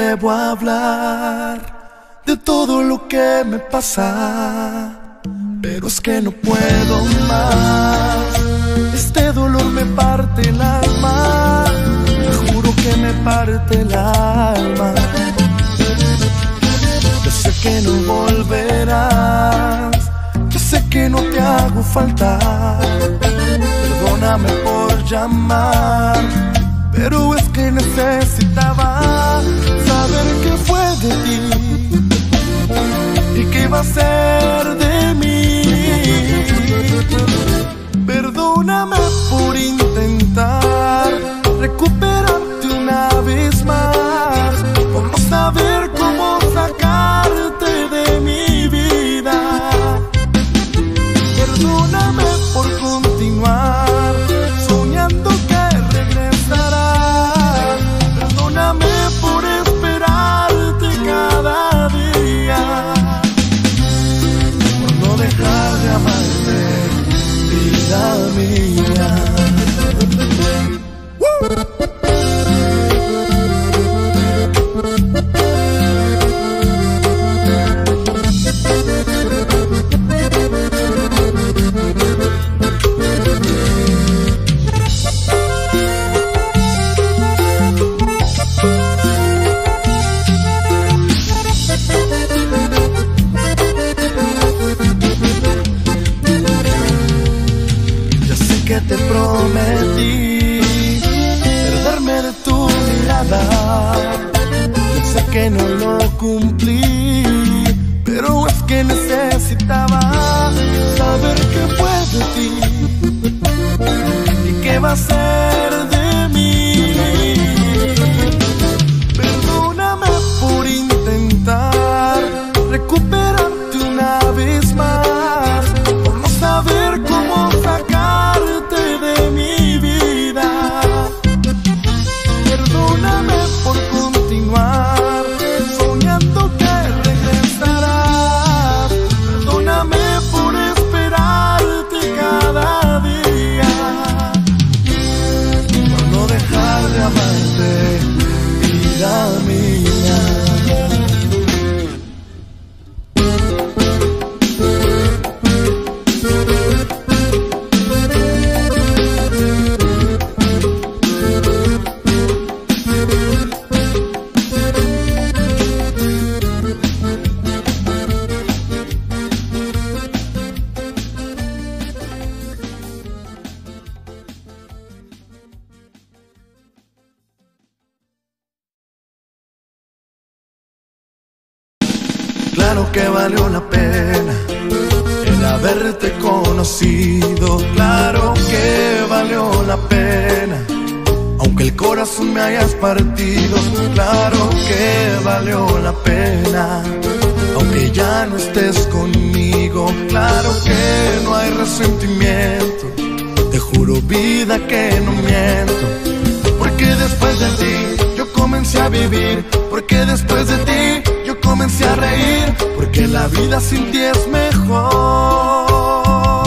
debo hablar de todo lo que me pasa, pero es que no puedo más. Este dolor me parte el alma, te juro que me parte el alma. Yo sé que no volverás, yo sé que no te hago falta. Perdóname por llamar, pero es que necesitaba saber qué fue de ti y qué va a ser de mí. Perdóname por intentar recuperarte una vez más, por no saber cómo sacarte de mi vida. Perdóname por continuar soñando que regresarás. Perdóname por esperarte cada día, por no dejar de amarte, vida mía. Que te prometí perderme de tu mirada. Yo sé que no lo cumplí, pero es que necesitaba saber qué fue de ti y qué va a ser de mí. Perdóname por intentar recuperarte una vez más, por no saber cómo sacarte de mi vida. Perdóname por continuar soñando que regresarás. Perdóname por esperarte cada día, por no dejar de amarte, vida mía. Claro que valió la pena el haberte conocido. Claro que valió la pena, aunque el corazón me hayas partido. Claro que valió la pena, aunque ya no estés conmigo. Claro que no hay resentimiento, te juro vida que no miento. Porque después de ti yo comencé a vivir, porque después de ti yo comencé a reír, porque la vida sin ti es mejor.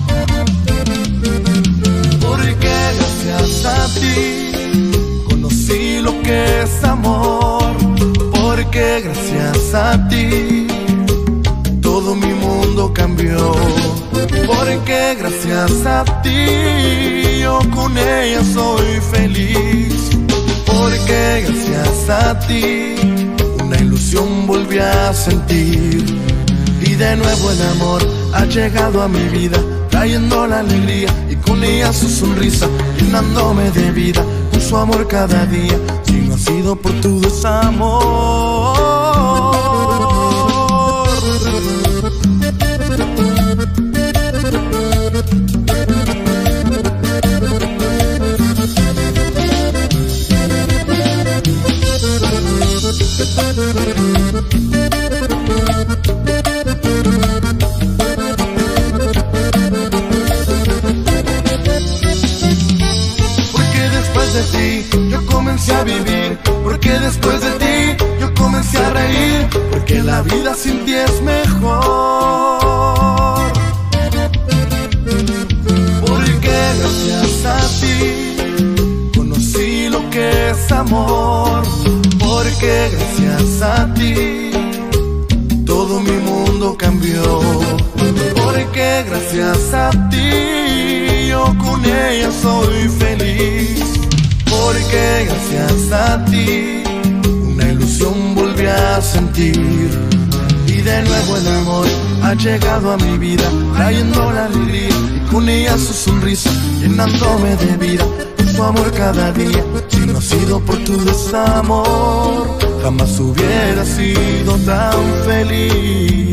Porque gracias a ti conocí lo que es amor. Porque gracias a ti todo mi mundo cambió. Porque gracias a ti yo con ella soy feliz. Porque gracias a ti una ilusión volví a sentir. Y de nuevo el amor ha llegado a mi vida, trayendo la alegría y con ella su sonrisa, llenándome de vida con su amor cada día. Si no ha sido por tu desamor. Porque después de ti yo comencé a vivir, porque después de ti yo comencé a reír, porque la vida sin ti es mejor. Porque gracias a ti conocí lo que es amor. Porque porque gracias a ti todo mi mundo cambió. Porque gracias a ti yo con ella soy feliz. Porque gracias a ti una ilusión volví a sentir. Y de nuevo el amor ha llegado a mi vida, trayendo la alegría y con ella su sonrisa, llenándome de vida. Su amor cada día, si no ha sido por tu desamor, jamás hubiera sido tan feliz.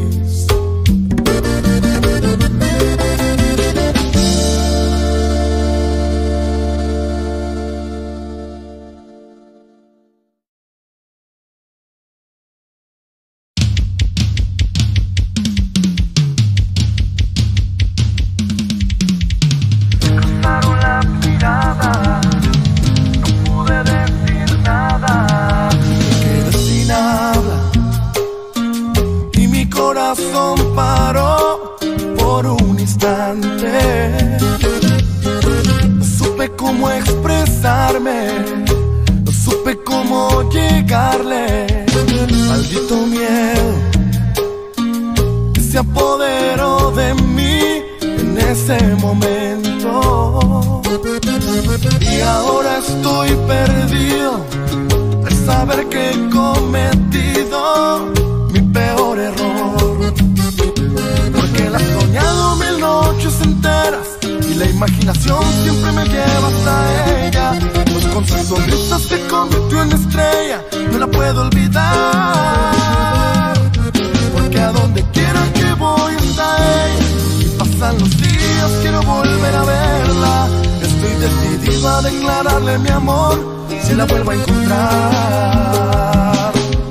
Paró por un instante. No supe cómo expresarme, no supe cómo llegarle. Maldito miedo que se apoderó de mí en ese momento. Y ahora estoy perdido al saber que he cometido mi peor error. Porque la he soñado 1000 noches enteras y la imaginación siempre me lleva hasta ella. Pues con sus sonrisas se convirtió en estrella, no la puedo olvidar. Porque a donde quiera que voy está ella, y pasan los días quiero volver a verla. Estoy decidido a declararle mi amor si la vuelvo a encontrar.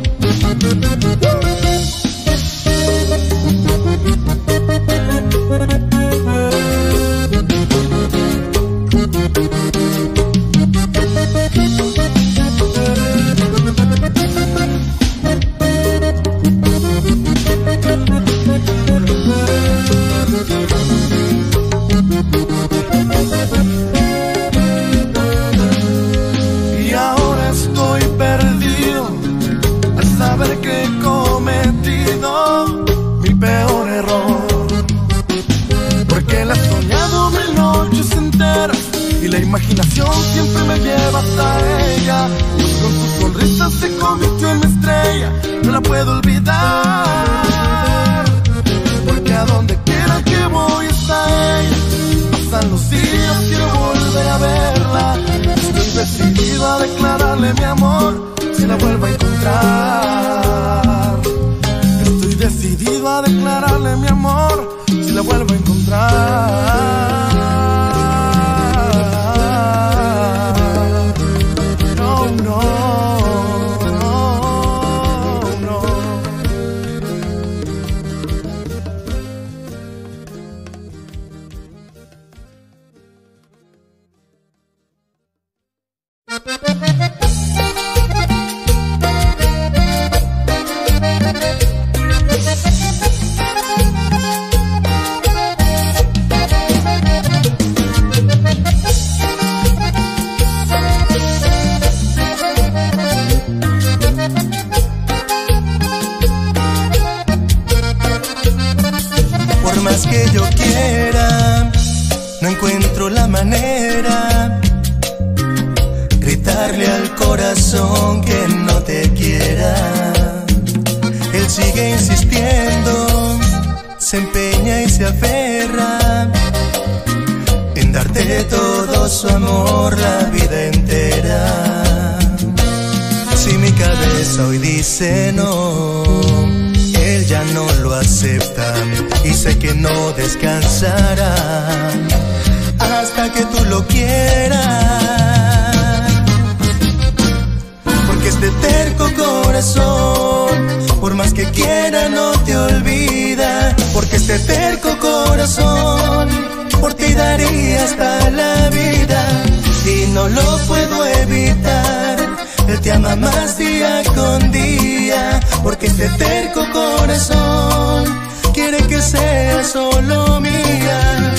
Y ahora estoy perdido al saber que he cometido mi peor error. Porque la he soñado 1000 noches enteras y la imaginación siempre me lleva hasta ella. Pues con sus sonrisas se convirtió en mi estrella, no la puedo olvidar. Porque a donde quiera que voy está ella, pasan los días quiero volver a verla. Estoy decidido a declararle mi amor si la vuelvo a encontrar. Estoy decidido a declararle mi amor si la vuelvo a encontrar. No, no, no, no. Por más que yo quiera, no encuentro la manera gritarle al corazón que no te quiera. Él sigue insistiendo, se empeña y se aferra en darte todo su amor la vida entera. Si mi cabeza hoy dice no, él ya no lo acepta y sé que no descansará hasta que tú lo quieras. Porque este terco corazón, por más que quiera no te olvida. Porque este terco corazón por ti daría hasta la vida y no lo puedo evitar. Él te ama más día con día, porque este terco corazón quiere que sea solo mía,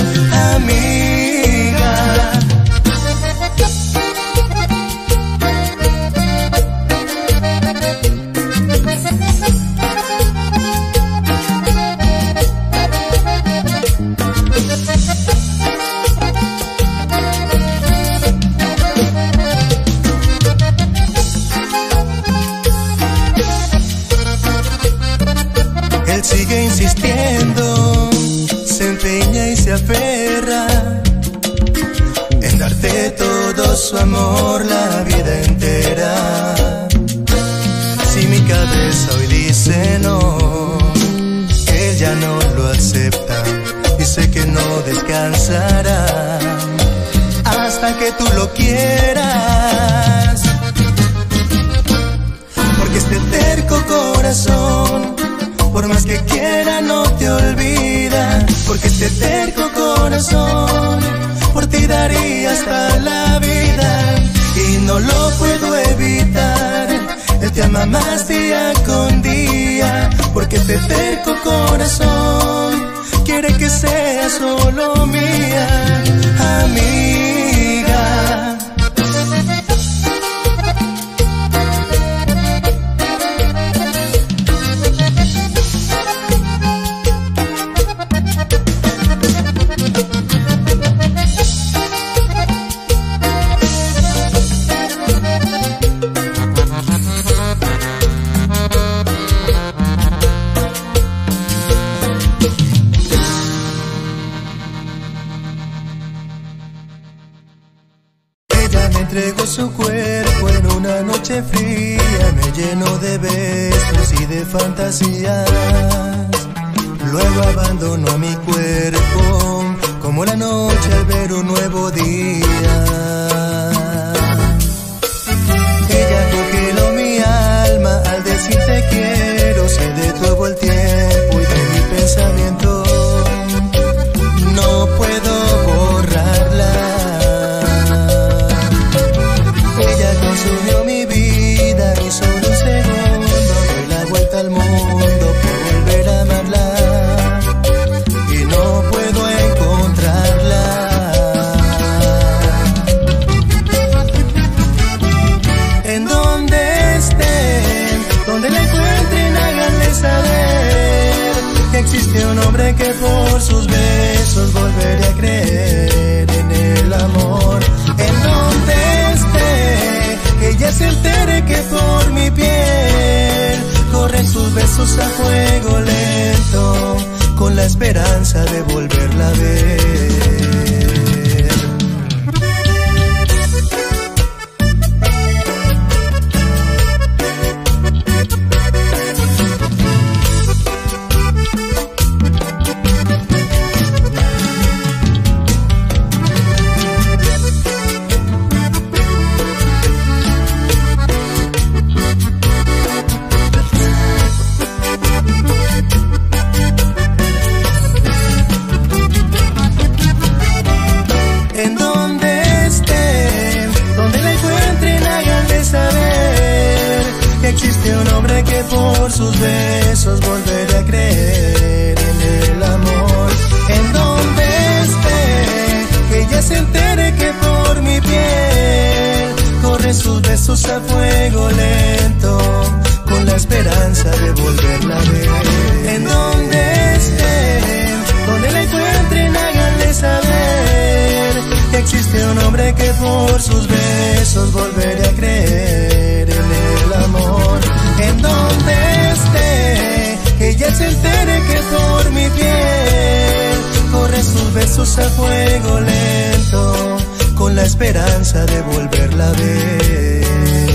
amiga. aferra en darte todo su amor la vida entera. Si mi cabeza hoy dice no, que él ya no lo acepta, y sé que no descansará hasta que tú lo quieras. Porque este terco corazón, por más que quiera no te olvida. Porque este terco corazón, por ti daría hasta la vida. Y no lo puedo evitar, él te ama más día con día. Porque este terco corazón quiere que sea solo mía, amiga. Entregó su cuerpo en una noche fría, me llenó de besos y de fantasías. Luego abandonó mi cuerpo como la noche al ver un nuevo día. Ella congeló mi alma al decir te quiero, se detuvo el tiempo y de mi pensamiento no puedo borrarla. Consumió mi vida y solo un segundo doy la vuelta al mundo por volver a amarla y no puedo encontrarla. En donde estén, donde la encuentren, háganle saber que existe un hombre que por sus besos volveré a creer en el amor. En donde esté, que ella se entere que por mi piel corren sus besos a fuego lento, con la esperanza de volverla a ver. Por sus besos volveré a creer en el amor. En donde esté, que ella se entere que por mi piel corren sus besos a fuego lento, con la esperanza de volverla a ver. En donde esté, donde la encuentren, háganle saber que existe un hombre que por sus besos volveré a creer en el amor. En donde esté, que ella se entere que por mi piel corren sus besos a fuego lento, con la esperanza de volverla a ver.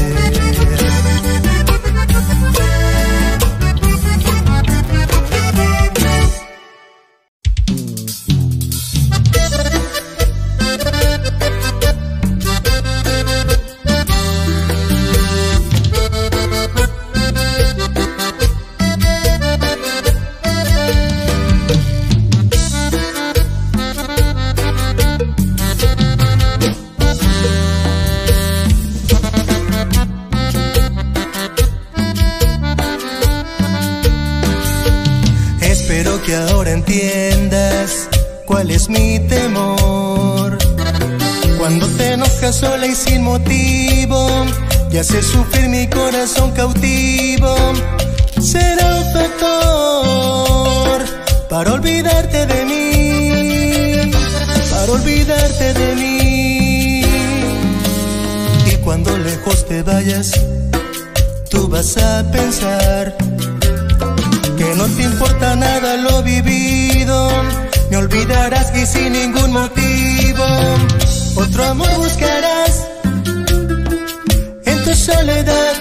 Que ahora entiendas cuál es mi temor. Cuando te enojas sola y sin motivo y haces sufrir mi corazón cautivo, será un factor para olvidarte de mí, para olvidarte de mí. Y cuando lejos te vayas, tú vas a pensar que no te importa nada lo vivido, me olvidarás y sin ningún motivo. Otro amor buscarás en tu soledad,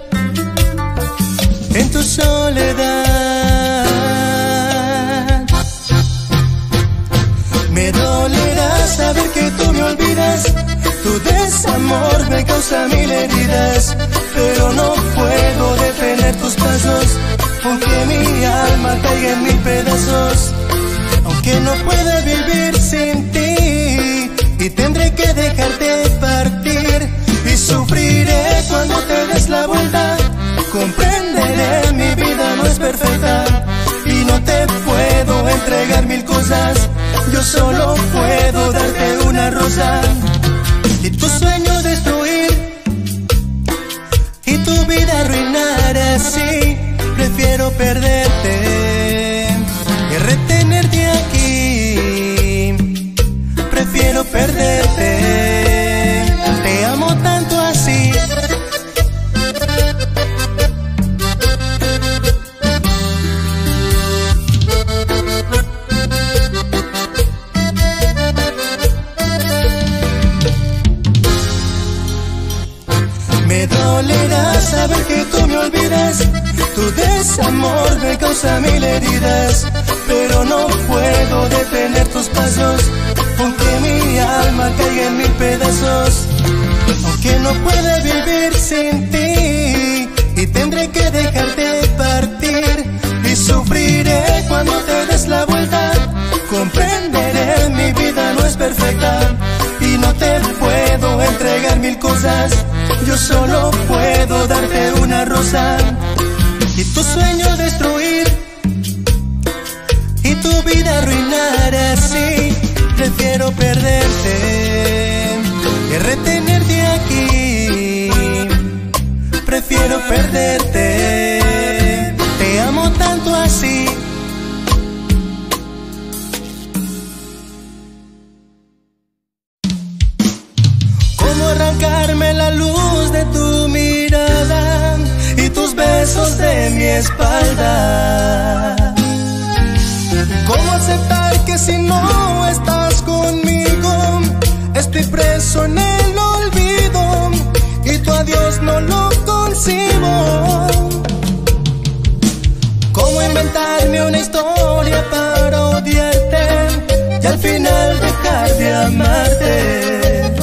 en tu soledad. Me dolerá saber que tú me olvidas, tu desamor me causa mil heridas, pero no puedo detener tus pasos, aunque mi alma caiga en mil pedazos. Aunque no pueda vivir sin ti, y tendré que dejarte partir, y sufriré cuando te des la vuelta. Comprenderé, mi vida no es perfecta, y no te puedo entregar mil cosas. Yo solo puedo darte una rosa, y tu sueño destruir, y tu vida arruinar así. Prefiero perderte que retenerte aquí. Prefiero perderte, te amo tanto así. Me dolerá saber que tú me olvidas, tu desamor me causa mil heridas, pero no puedo detener tus pasos, aunque mi alma caiga en mil pedazos. Aunque no pueda vivir sin ti, y tendré que dejarte partir, y sufriré cuando te des la vuelta. Comprenderé, mi vida no es perfecta, y no te puedo entregar mil cosas. Yo solo puedo darte una rosa, y tu sueño destruir, y tu vida arruinar así. Prefiero perderte que retenerte aquí. Prefiero perderte, te amo tanto así. ¿Cómo arrancarme la luz de tu mirada y tus besos de mi espalda? ¿Cómo aceptar que si no estás conmigo estoy preso en el olvido y tu adiós no lo concibo? ¿Cómo inventarme una historia para odiarte y al final dejar de amarte?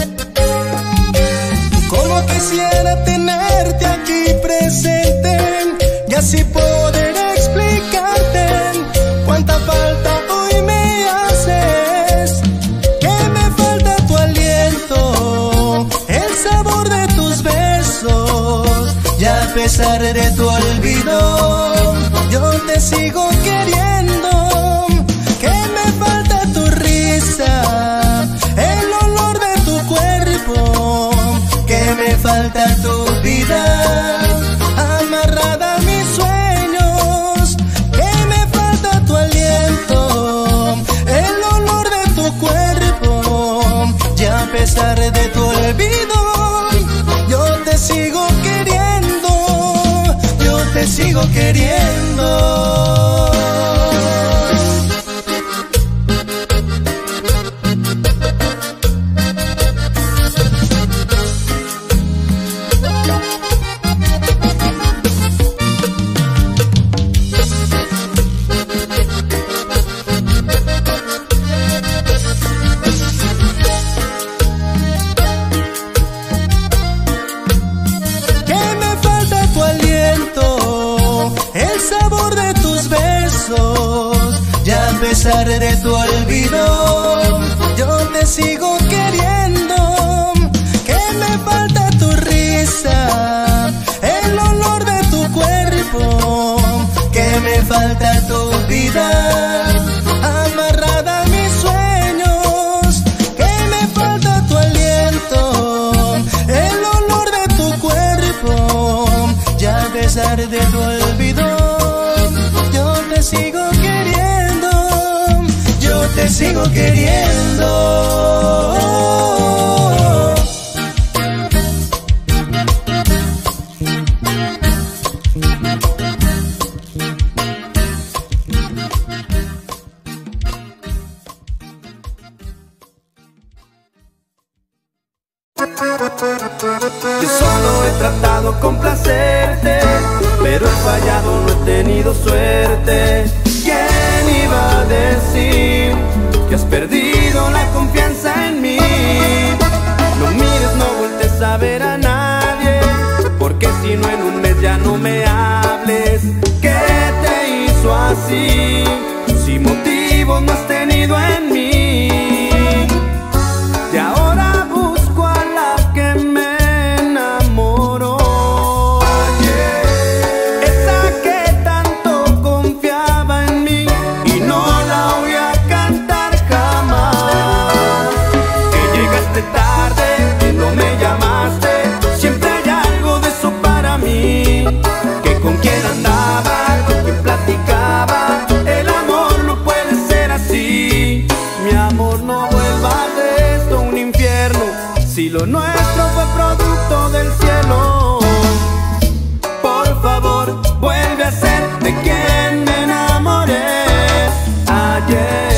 ¿Cómo quisiera tenerte aquí presente y así poder explicarte cuánta falta hoy me haces? Que me falta tu aliento, el sabor de tus besos, y a pesar de tu olvido yo te sigo queriendo. Que me falta tu risa, el olor de tu cuerpo, que me falta tu vida amarrada a mis sueños. Que me falta tu aliento, el olor de tu cuerpo, y a pesar de tu olvido yo te sigo queriendo. Yo te sigo queriendo. Y a pesar de tu olvido yo te sigo queriendo. Que me falta tu risa, el olor de tu cuerpo, que me falta tu vida amarrada a mis sueños. Que me falta tu aliento, el olor de tu cuerpo, y a pesar de tu olvido yo te sigo queriendo. Yo te sigo queriendo. Yo solo he tratado complacerte, pero he fallado, no he tenido suerte. ¿Quién iba a decir que has perdido la confianza en mí? No mires, no vueltes a ver a nadie, porque si no en un mes ya no me hables. ¿Qué te hizo así? Si motivos no has tenido en mí. Y ahora busco a la que me enamoró, esa que tanto confiaba en mí, y no la voy a cantar jamás. Que llegaste tarde, que no me llamaste, siempre hay algo de eso para mí. Que con quién andaba, con quién platicaba, el amor no puede ser así. Mi amor, no vuelvas de esto un infierno, si lo nuestro fue producto del cielo. Por favor, vuelve a ser de quien me enamoré ayer.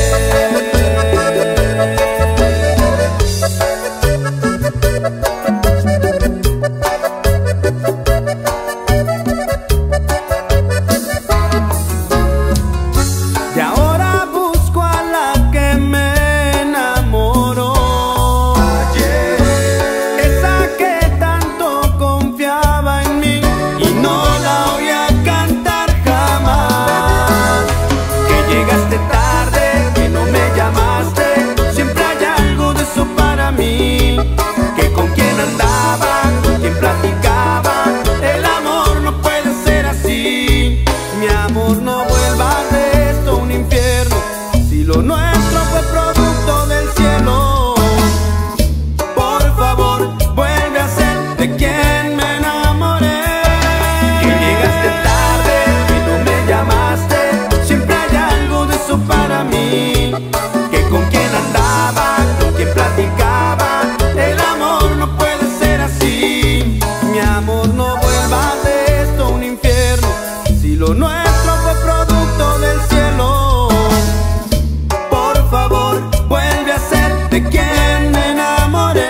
Y ahora busco a la que me enamoró ayer, esa que tanto confiaba en mí, y no la voy a cantar jamás. Que llegaste tarde, que no me llamaste, siempre hay algo de eso para mí. Que con quién andaba, con quién platicaba, el amor no puede ser así. Mi amor, no vuelvas de esto un infierno, si lo nuestro fue producto del cielo. Por favor, vuelve a ser de quien me enamoré. Que llegaste tarde, que no me llamaste, siempre hay algo de eso para mí. Que con quién andaba, con quién platicaba, el amor no puede ser así. Mi amor, no vuelvas de esto un infierno, si lo nuestro fue producto del cielo. Por favor, vuelve a ser de quien me enamoré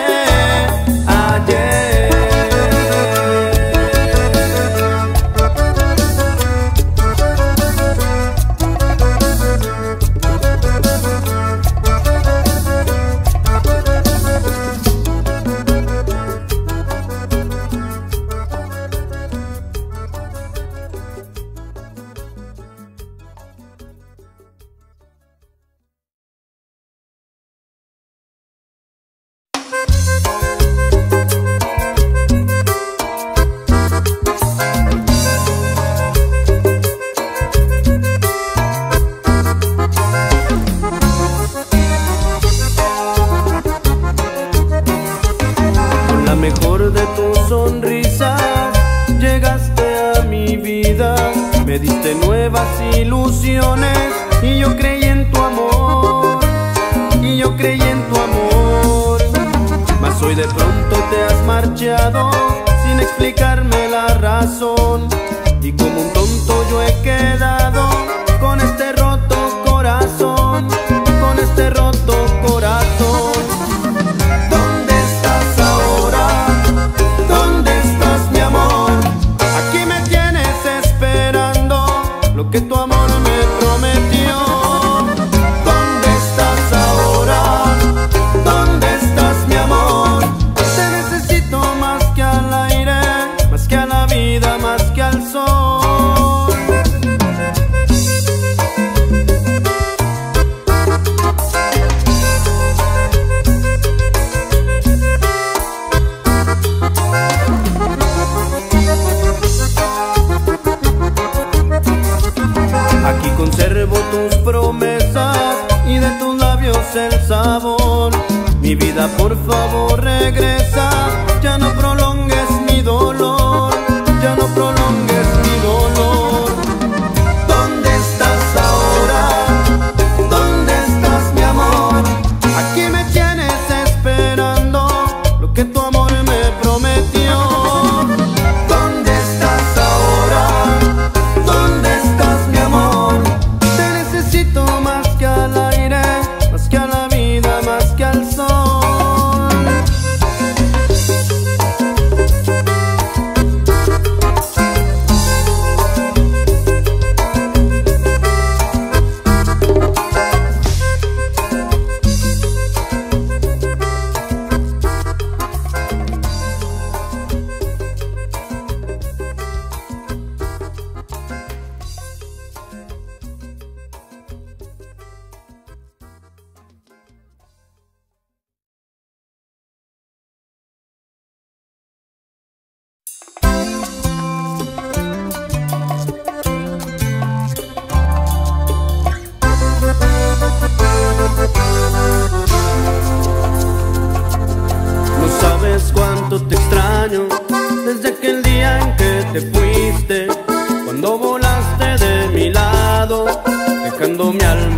ayer. Con la mejor de tus sonrisas llegaste a mi vida, me diste nuevas ilusiones, y yo creí en tu amor, y yo creí en tu amor. Mas hoy de pronto te has marchado sin explicarme la razón, y como un tonto yo he quedado con este roto corazón, con este roto corazón. ¿Dónde estás ahora? ¿Dónde estás, mi amor? Aquí me tienes esperando lo que tu amor me prometió. ¿Dónde estás ahora? ¿Dónde estás, mi amor? Te necesito más que al aire, más que a la vida, más que al sol. Aquí conservo tus promesas y de tus labios el sabor. Mi vida, por favor, regresa, ya no prolongues mi dolor, ya no prolongues mi dolor. ¿Dónde estás ahora? ¿Dónde estás, mi amor? Aquí me tienes esperando lo que tu amor me prometió. ¿Dónde estás ahora? ¿Dónde estás, mi amor? Te necesito más que al aire, más que a la vida, más que al sol.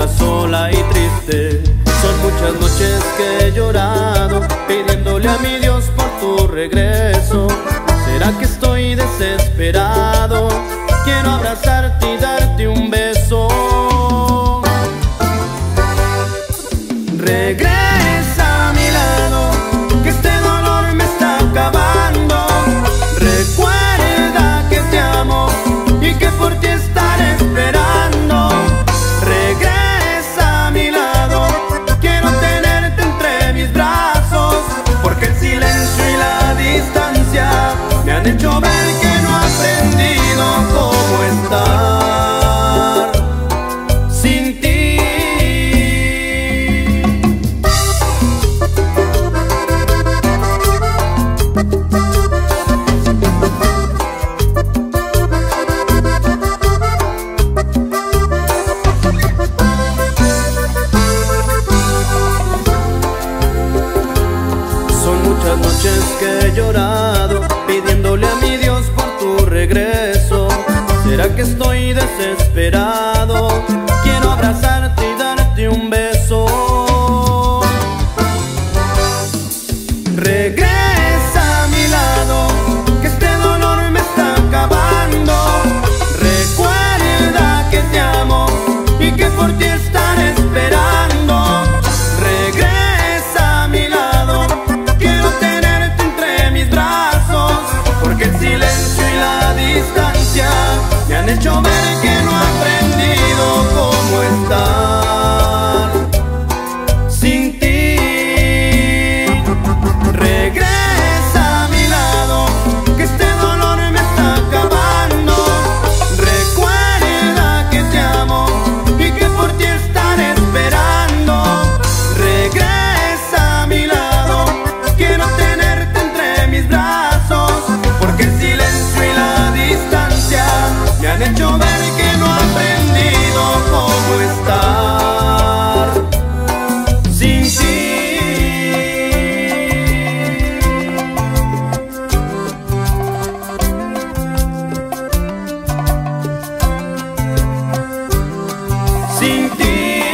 dejarla sola y triste. Son muchas noches que he llorado pidiéndole a mi Dios por tu regreso. ¿Será que estoy desesperado? Quiero abrazarte y darte un beso. Regresa a mi lado, que este dolor me está acabando. Recuerda que te amo y que por ti estaré esperando. Regresa a mi lado, quiero tenerte entre mis brazos, porque el silencio y la distancia me han hecho ver que no he aprendido cómo estar sin ti. Que he llorado pidiéndole a mi Dios por tu regreso. ¿Será que estoy desesperado? Quiero abrazarte y darte un beso. Regresa a mi lado, que este dolor me está acabando. Recuerda que te amo y que por ti estaré esperando. Regresa a mi lado, quiero tenerte entre mis brazos, porque el silencio y la distancia me han hecho ver que no he aprendido cómo estar sin ti. Regresa a mi lado, que este dolor me está acabando. Recuerda que te amo y que por ti estaré esperando. Regresa a mi lado, quiero tenerte entre mis brazos, porque el silencio y la distancia me han hecho ver que no he aprendido cómo estar sin ti. Sin ti.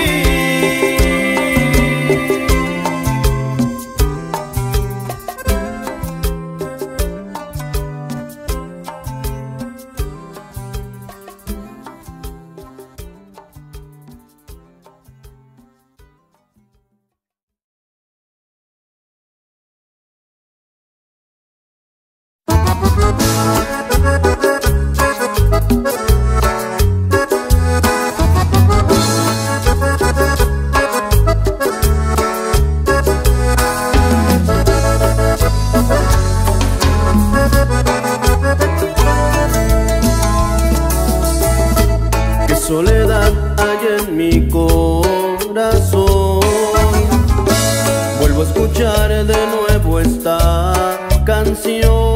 Qué soledad hay en mi corazón. Vuelvo a escuchar de nuevo esta canción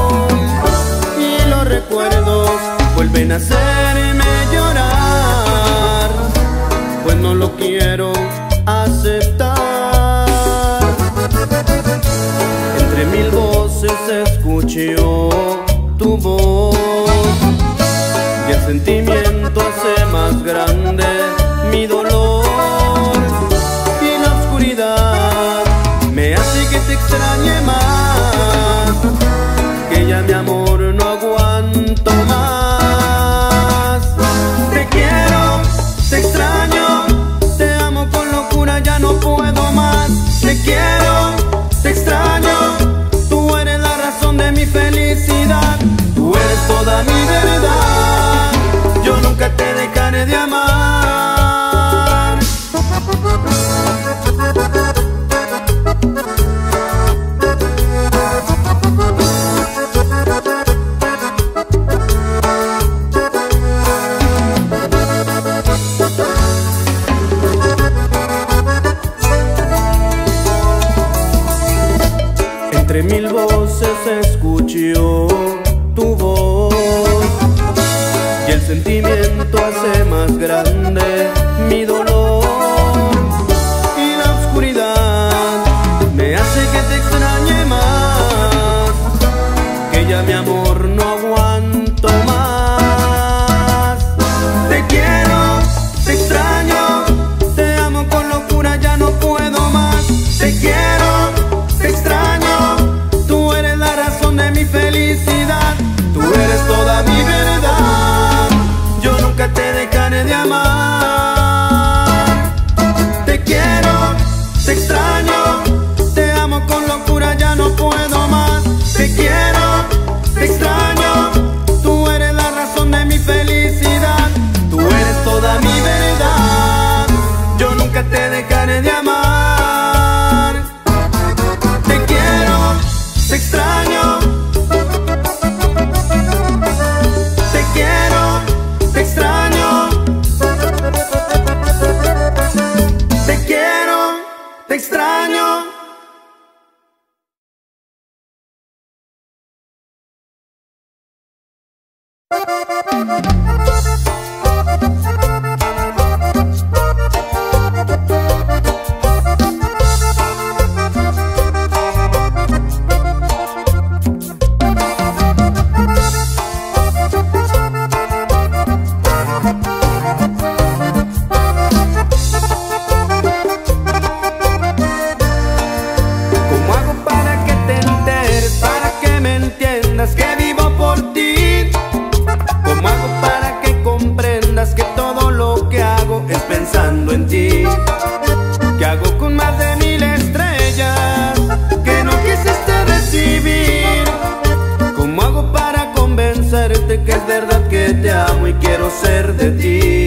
y los recuerdos vuelven a hacerme llorar, pues no lo quiero aceptar. Entre mil voces escucho tu voz y el sentimiento hace más grande mi dolor, y la oscuridad me hace que te extrañe más, que ya mi amor no aguanto más. Te quiero, te extraño, te amo con locura, ya no puedo más. Te quiero, te extraño, tú eres la razón de mi felicidad, tú eres toda mi verdad, yo nunca te dejaré de amar. Entre mil voces escucho tu voz y el sentimiento hace más grande mi dolor, y la oscuridad me hace que te extrañe más, que ya mi amor no aguanto más. Te quiero, te extraño, te extraño. Que es verdad que te amo y quiero ser de ti.